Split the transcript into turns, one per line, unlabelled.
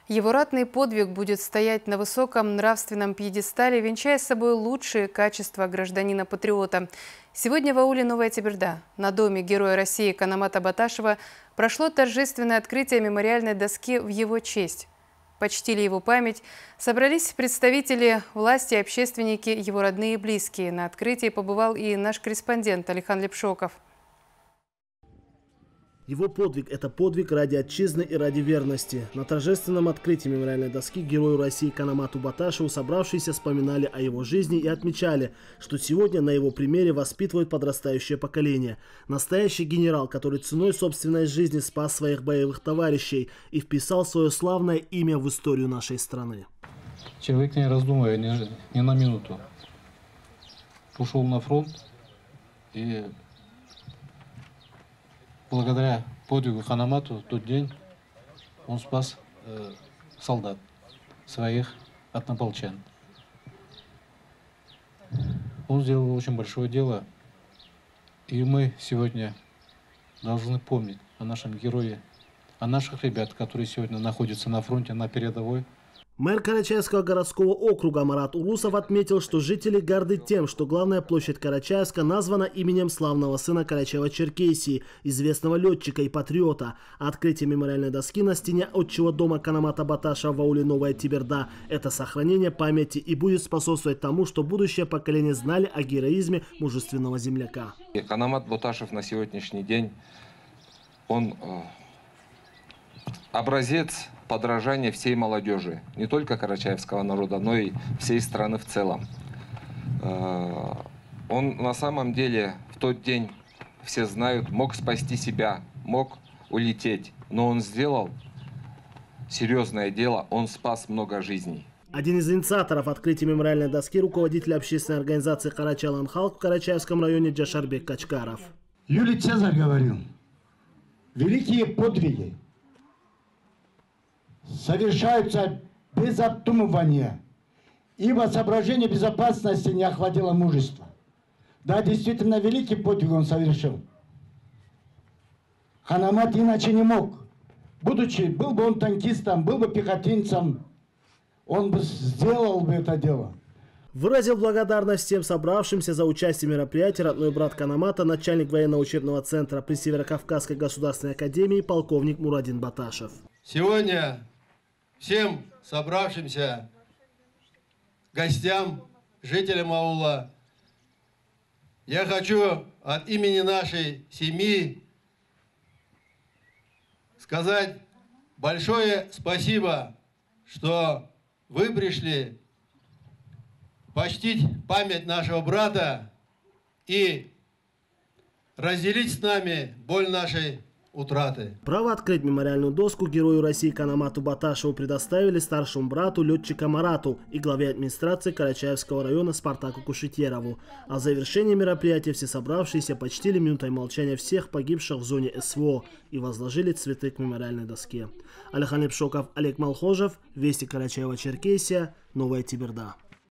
Его ратный подвиг будет стоять на высоком нравственном пьедестале, венчая с собой лучшие качества гражданина-патриота. Сегодня в ауле Новая Теберда, на доме Героя России Канамата Баташева, прошло торжественное открытие мемориальной доски в его честь. Почтили его память, собрались представители власти и общественники, его родные и близкие. На открытии побывал и наш корреспондент Алихан Лепшоков.
Его подвиг – это подвиг ради отчизны и ради верности. На торжественном открытии мемориальной доски Герою России Канамату Баташеву собравшиеся вспоминали о его жизни и отмечали, что сегодня на его примере воспитывают подрастающее поколение. Настоящий генерал, который ценой собственной жизни спас своих боевых товарищей и вписал свое славное имя в историю нашей страны.
Человек, не раздумывая ни на минуту, ушел на фронт и... Благодаря подвигу Канамату в тот день он спас солдат своих однополчан. Он сделал очень большое дело, и мы сегодня должны помнить о нашем герое, о наших ребят, которые сегодня находятся на фронте, на передовой.
Мэр Карачаевского городского округа Марат Урусов отметил, что жители горды тем, что главная площадь Карачаевска названа именем славного сына Карачаева-Черкесии, известного летчика и патриота. Открытие мемориальной доски на стене отчего дома Канамата Баташева в ауле Новая Теберда – это сохранение памяти и будет способствовать тому, что будущее поколение знали о героизме мужественного земляка.
Канамат Баташев на сегодняшний день, он образец подражания всей молодежи, не только карачаевского народа, но и всей страны в целом. Он на самом деле в тот день, все знают, мог спасти себя, мог улететь, но он сделал серьезное дело, он спас много жизней.
Один из инициаторов открытия мемориальной доски – руководитель общественной организации «Карачалан Халк» в Карачаевском районе Джашарбек Качкаров.
Юлий Цезарь говорил: великие подвиги совершаются без обдумывания, ибо соображение безопасности не охватило мужества. Да, действительно, великий подвиг он совершил. Канамат иначе не мог. Был бы он танкистом, был бы пехотинцем, он бы сделал бы это дело.
Выразил благодарность всем собравшимся за участие в мероприятии родной брат Канамата, начальник военного учебного центра при Северокавказской государственной академии полковник Мурадин Баташев.
Сегодня всем собравшимся гостям, жителям аула, я хочу от имени нашей семьи сказать большое спасибо, что вы пришли почтить память нашего брата и разделить с нами боль нашей утраты.
Право открыть мемориальную доску Герою России Канамату Баташеву предоставили старшему брату летчика Марату и главе администрации Карачаевского района Спартаку Кушетьерову. А в завершении мероприятия все собравшиеся почтили минутой молчания всех погибших в зоне СВО и возложили цветы к мемориальной доске. Алихан Лепшоков, Олег Малхожев, Вести Карачаева-Черкесия, Новая Теберда.